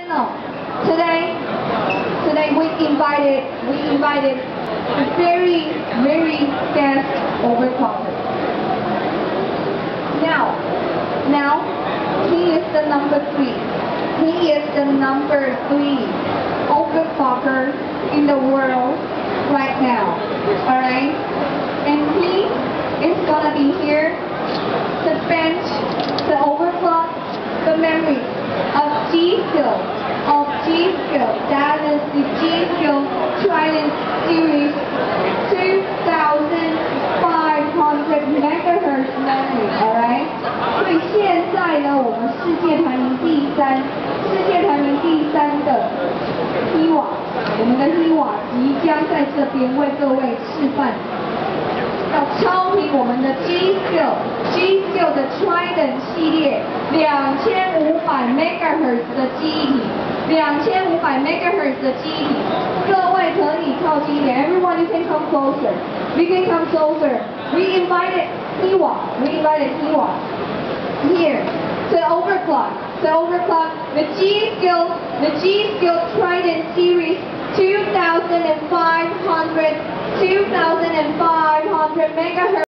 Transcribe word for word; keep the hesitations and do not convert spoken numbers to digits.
no. Today, today we invited, we invited a very, very fast overclocker. Now, now, he is the number three. He is the number three overclocker in the world right now. Alright? And he is gonna be here to bench the overclock the memory of G-Skill, of G-Skill. That is the G-Skill Trident Series two thousand five hundred megahertz memory, alright? 所以现在呢，我们世界排名第三，世界排名第三的 Hiwa， 我们的 Hiwa 即将在这边为各位示范。要超频我们的 G-Skill G-Skill 的 Trident 系列两千五百 megahertz 的记忆体，两千五百 megahertz 的记忆体，各位可以靠近一点 ，everyone you can come closer, we can come closer. We invited Hiwa, we invited Hiwa here to overclock, to overclock the G-Skill, the G-Skill Trident Series two thousand five hundred, two thousand five hundred megahertz.